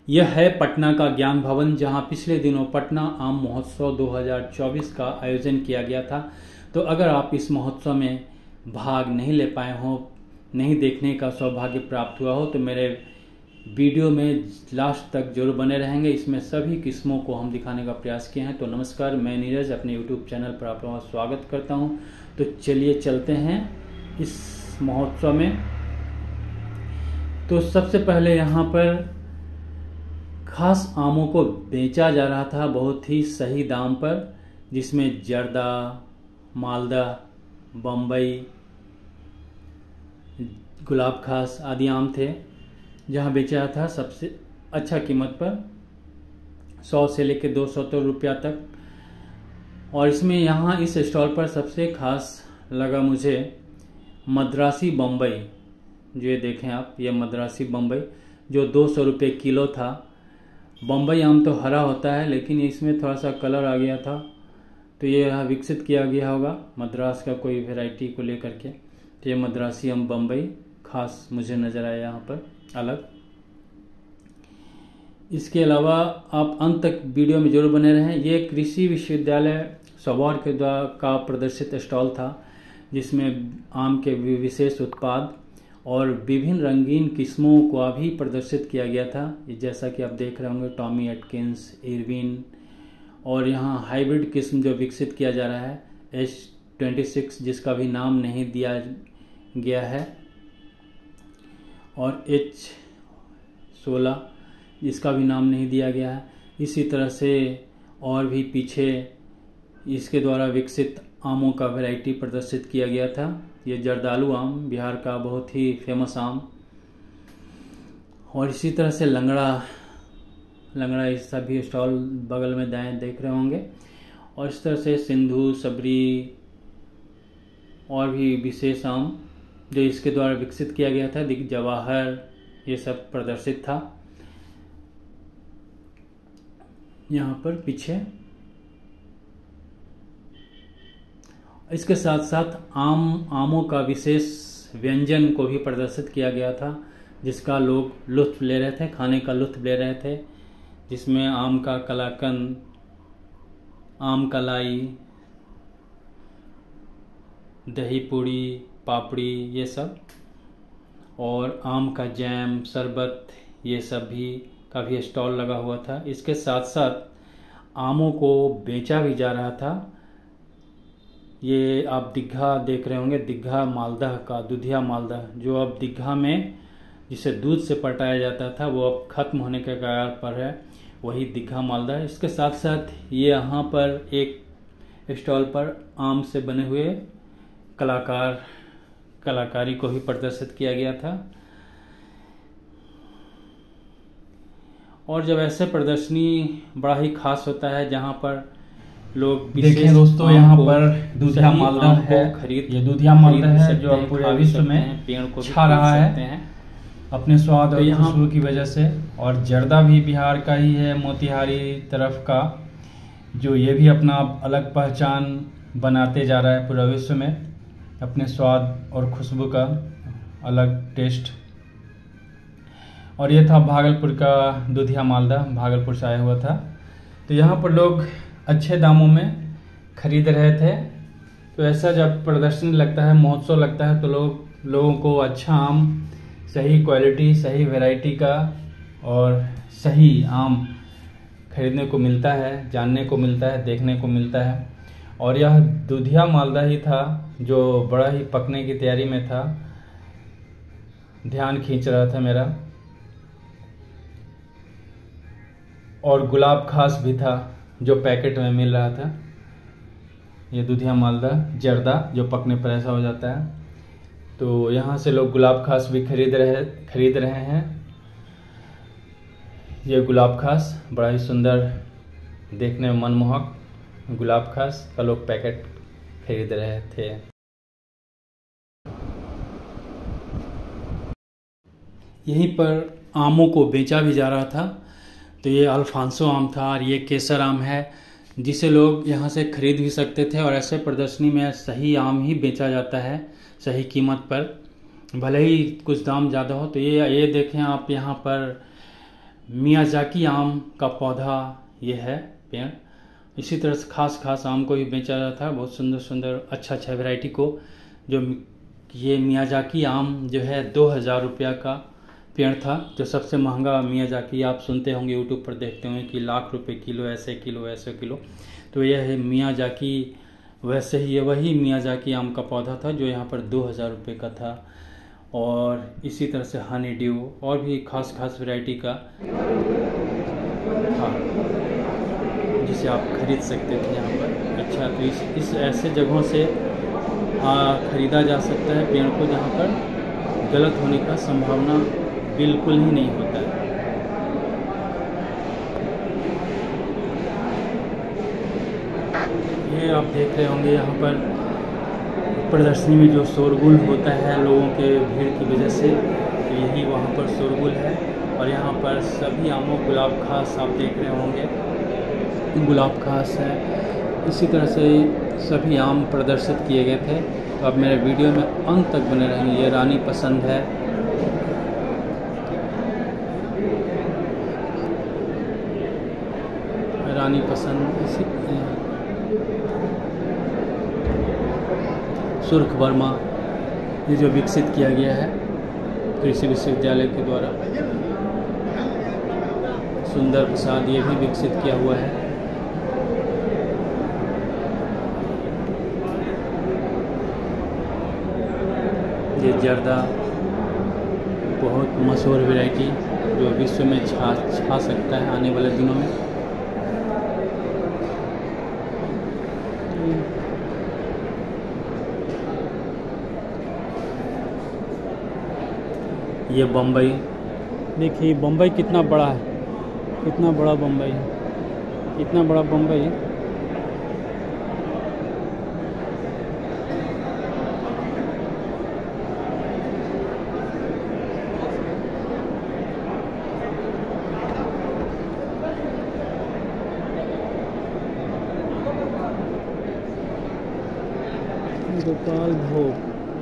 यह है पटना का ज्ञान भवन, जहां पिछले दिनों पटना आम महोत्सव 2024 का आयोजन किया गया था। तो अगर आप इस महोत्सव में भाग नहीं ले पाए हों, नहीं देखने का सौभाग्य प्राप्त हुआ हो, तो मेरे वीडियो में लास्ट तक जरूर बने रहेंगे। इसमें सभी किस्मों को हम दिखाने का प्रयास किए हैं। तो नमस्कार, मैं नीरज अपने यूट्यूब चैनल पर आप लोगों का स्वागत करता हूं। तो चलिए चलते हैं इस महोत्सव में। तो सबसे पहले यहाँ पर खास आमों को बेचा जा रहा था बहुत ही सही दाम पर, जिसमें जर्दा, मालदा, बम्बई, गुलाब खास आदि आम थे। जहाँ बेचा था सबसे अच्छा कीमत पर 100 से लेकर 270 रुपया तक। और इसमें यहाँ इस स्टॉल पर सबसे खास लगा मुझे मद्रासी बम्बई। जो ये देखें आप, ये मद्रासी बम्बई जो 200 रुपये किलो था। बम्बई आम तो हरा होता है, लेकिन इसमें थोड़ा सा कलर आ गया था, तो ये यहाँ विकसित किया गया होगा मद्रास का कोई वैरायटी को लेकर के। तो ये मद्रासी आम बम्बई खास मुझे नज़र आया यहाँ पर अलग। इसके अलावा आप अंत तक वीडियो में जरूर बने रहें। ये कृषि विश्वविद्यालय सबौर के द्वारा का प्रदर्शित स्टॉल था, जिसमें आम के विशेष उत्पाद और विभिन्न रंगीन किस्मों को भी प्रदर्शित किया गया था। जैसा कि आप देख रहे होंगे, टॉमी एटकिंस, इरविन, और यहाँ हाइब्रिड किस्म जो विकसित किया जा रहा है H26, जिसका भी नाम नहीं दिया गया है, और H16 जिसका भी नाम नहीं दिया गया है। इसी तरह से और भी पीछे इसके द्वारा विकसित आमों का वैरायटी प्रदर्शित किया गया था। ये जर्दालू आम, बिहार का बहुत ही फेमस आम। और इसी तरह से लंगड़ा, ये सभी स्टॉल बगल में दाएं देख रहे होंगे। और इस तरह से सिंधु, सबरी और भी विशेष आम जो इसके द्वारा विकसित किया गया था, जवाहर, ये सब प्रदर्शित था यहाँ पर पीछे। इसके साथ साथ आमों का विशेष व्यंजन को भी प्रदर्शित किया गया था, जिसका लोग लुत्फ ले रहे थे, खाने का लुत्फ ले रहे थे। जिसमें आम का कलाकंद, आम कलाई, दही पूड़ी, पापड़ी, ये सब, और आम का जैम, शरबत, ये सब भी का भी स्टॉल लगा हुआ था। इसके साथ साथ आमों को बेचा भी जा रहा था। ये आप दिग्घा देख रहे होंगे, दिग्घा मालदा का, दुधिया मालदा, जो अब दिग्घा में जिसे दूध से पटाया जाता था, वो अब खत्म होने के कगार पर है, वही दिग्घा मालदा। इसके साथ साथ ये यहाँ पर एक स्टॉल पर आम से बने हुए कलाकारी को भी प्रदर्शित किया गया था। और जब ऐसे प्रदर्शनी बड़ा ही खास होता है, जहाँ पर लोग देखें दोस्तों, यहाँ पर दूधिया मालदा है, ये दूधिया मालदा है जो अब पूरे विश्व में पेड़ को छा रहा है अपने स्वाद और खुशबू की वजह से। और जर्दा भी बिहार का ही है, मोतिहारी तरफ का, जो ये भी अपना अलग पहचान बनाते जा रहा है पूरे विश्व में, अपने स्वाद और खुशबू का अलग टेस्ट। और ये था भागलपुर का दूधिया मालदा, भागलपुर से आया हुआ था। तो यहाँ पर लोग अच्छे दामों में खरीद रहे थे। तो ऐसा जब प्रदर्शनी लगता है, महोत्सव लगता है, तो लोगों को अच्छा आम, सही क्वालिटी, सही वैरायटी का और सही आम खरीदने को मिलता है, जानने को मिलता है, देखने को मिलता है। और यह दूधिया मालदा ही था जो बड़ा ही पकने की तैयारी में था, ध्यान खींच रहा था मेरा। और गुलाब खास भी था जो पैकेट में मिल रहा था। ये दूधिया मालदा जर्दा जो पकने पर ऐसा हो जाता है। तो यहाँ से लोग गुलाब खास भी खरीद रहे हैं। ये गुलाब खास बड़ा ही सुंदर, देखने में मनमोहक गुलाब खास का लोग पैकेट खरीद रहे थे। यहीं पर आमों को बेचा भी जा रहा था। तो ये अल्फांसो आम था और ये केसर आम है, जिसे लोग यहाँ से खरीद भी सकते थे। और ऐसे प्रदर्शनी में सही आम ही बेचा जाता है सही कीमत पर, भले ही कुछ दाम ज़्यादा हो। तो ये देखें आप, यहाँ पर मियाजाकी आम का पौधा ये है पेड़। इसी तरह से खास आम को भी बेचा जाता है, बहुत सुंदर सुंदर अच्छा वैरायटी को। जो ये मियाजाकी आम जो है 2000 रुपया का पेड़ था। जो सबसे महंगा मियाजाकी आप सुनते होंगे, यूट्यूब पर देखते होंगे कि लाख रुपए किलो, ऐसे किलो। तो यह है मियाजाकी, वैसे ही ये वही मियाजाकी आम का पौधा था जो यहाँ पर 2000 रुपये का था। और इसी तरह से हनी ड्यू और भी खास वैरायटी का था जिसे आप खरीद सकते थे यहाँ पर। अच्छा, तो इस ऐसे जगहों से खरीदा जा सकता है पेड़ को जहाँ पर गलत होने का संभावना बिल्कुल ही नहीं होता है। ये आप देख रहे होंगे यहाँ पर प्रदर्शनी में जो शोरगुल होता है लोगों के भीड़ की वजह से, तो यही वहाँ पर शोरगुल है। और यहाँ पर सभी आमों, गुलाब खास आप देख रहे होंगे, गुलाब खास है। इसी तरह से सभी आम प्रदर्शित किए गए थे। तो आप मेरे वीडियो में अंत तक बने रहेंगे। ये रानी पसंद है, रानी पसंद, इसी सुर्ख वर्मा, ये जो विकसित किया गया है कृषि विश्वविद्यालय के द्वारा। सुंदर प्रसाद, ये भी विकसित किया हुआ है। ये जर्दा, बहुत मशहूर वैरायटी जो विश्व में छा सकता है आने वाले दिनों में। ये बम्बई, देखिए बम्बई कितना बड़ा है, कितना बड़ा बम्बई है, इतना बड़ा बम्बई है। गोपाल भोग,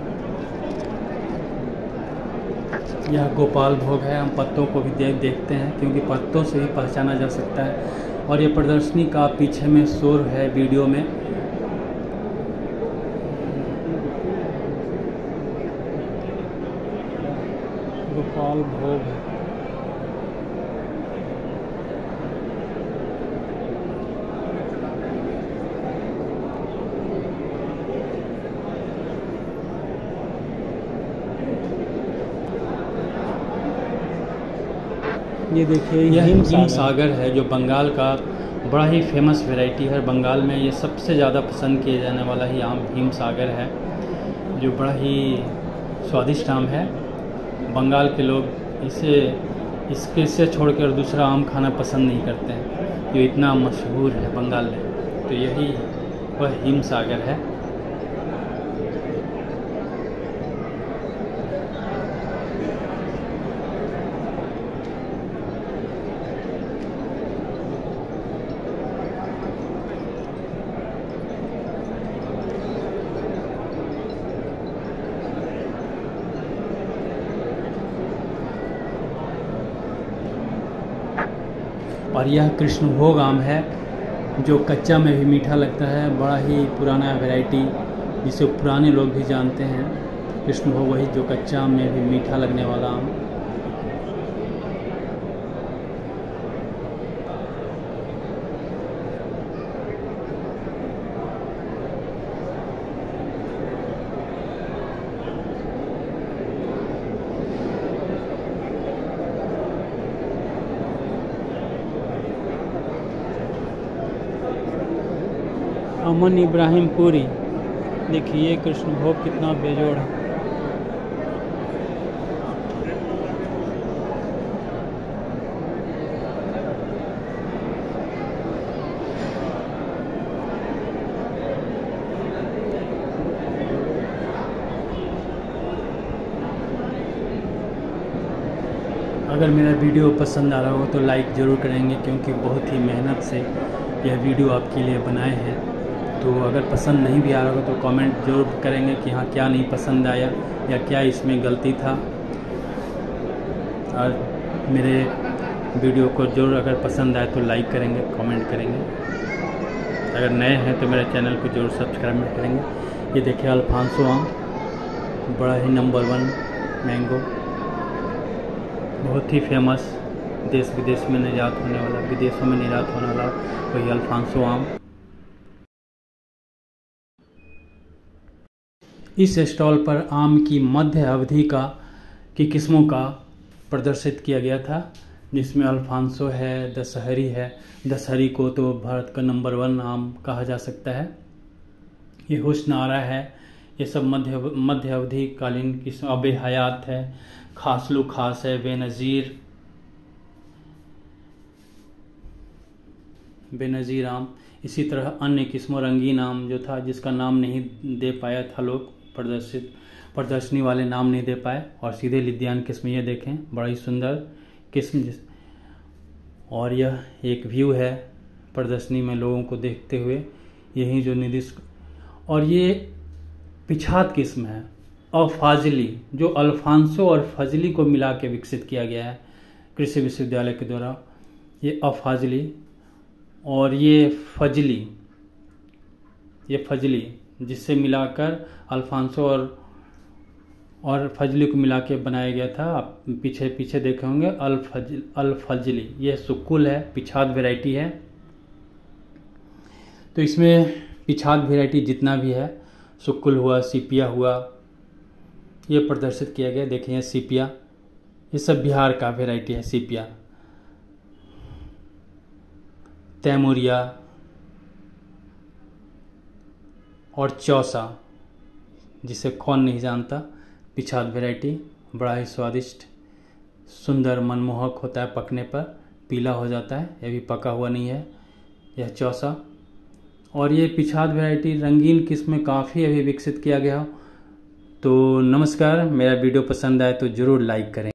यह गोपाल भोग है। हम पत्तों को भी देखते हैं क्योंकि पत्तों से ही पहचाना जा सकता है। और ये प्रदर्शनी का पीछे में शोर है वीडियो में। गोपाल भोग है। ये देखिए, यह हिम सागर है जो बंगाल का बड़ा ही फेमस वैरायटी है। बंगाल में ये सबसे ज़्यादा पसंद किए जाने वाला ही आम हिम सागर है, जो बड़ा ही स्वादिष्ट आम है। बंगाल के लोग इससे छोड़कर दूसरा आम खाना पसंद नहीं करते हैं, जो इतना मशहूर है बंगाल में। तो यही वह हिम सागर है। और यह कृष्णभोग आम है जो कच्चा में भी मीठा लगता है। बड़ा ही पुराना वैरायटी जिसे पुराने लोग भी जानते हैं। कृष्णभोग वही जो कच्चा में भी मीठा लगने वाला आम। अमन इब्राहिम पुरी, देखिए कृष्णभोग कितना बेजोड़ है। अगर मेरा वीडियो पसंद आ रहा हो तो लाइक ज़रूर करेंगे, क्योंकि बहुत ही मेहनत से यह वीडियो आपके लिए बनाए हैं। तो अगर पसंद नहीं भी आ रहा हो तो कमेंट जरूर करेंगे कि हाँ क्या नहीं पसंद आया या क्या इसमें गलती था। और मेरे वीडियो को जरूर अगर पसंद आए तो लाइक करेंगे, कमेंट करेंगे। अगर नए हैं तो मेरे चैनल को जरूर सब्सक्राइब करेंगे। ये देखिए अल्फांसो आम, बड़ा ही नंबर 1 मैंगो, बहुत ही फेमस, देश विदेश में निर्यात होने वाला, विदेशों में निर्यात होने वाला वही अल्फांसो आम। इस स्टॉल पर आम की मध्य अवधि की किस्मों का प्रदर्शित किया गया था, जिसमें अल्फांसो है, दशहरी है। दशहरी को तो भारत का नंबर 1 आम कहा जा सकता है। ये हुस्न-आरा है, ये सब मध्य अवधि कालीन किस्म। अबे हयात है, खासलू खास है, बेनज़ीर आम। इसी तरह अन्य किस्मों, रंगीन आम जो था, जिसका नाम नहीं दे पाया था लोग, प्रदर्शनी वाले नाम नहीं दे पाए, और सीधे लिद्दियान किस्म ये देखें, बड़ा ही सुंदर किस्म। और यह एक व्यू है प्रदर्शनी में लोगों को देखते हुए, यही जो निर्दिष्ट। और ये पिछात किस्म है, अफाजली, जो अल्फांसो और फजली को मिला के विकसित किया गया है कृषि विश्वविद्यालय के द्वारा। ये अफाजली और ये फजली जिससे मिलाकर अल्फांसो और फजली को मिला के बनाया गया था। आप पीछे देखे होंगे अल्फजली। ये सुक्कुल है, पिछात वैरायटी है। तो इसमें पिछात वैरायटी जितना भी है, सुक्कुल हुआ, सीपिया हुआ, ये प्रदर्शित किया गया। देखें सीपिया, ये सब बिहार का वैरायटी है। सीपिया, तैमूरिया और चौसा, जिसे कौन नहीं जानता, पिछात वैरायटी, बड़ा ही स्वादिष्ट, सुंदर, मनमोहक होता है। पकने पर पीला हो जाता है, यह भी पका हुआ नहीं है, यह चौसा। और ये पिछात वैरायटी रंगीन किस्म में काफ़ी अभी विकसित किया गया हो। तो नमस्कार, मेरा वीडियो पसंद आए तो ज़रूर लाइक करें।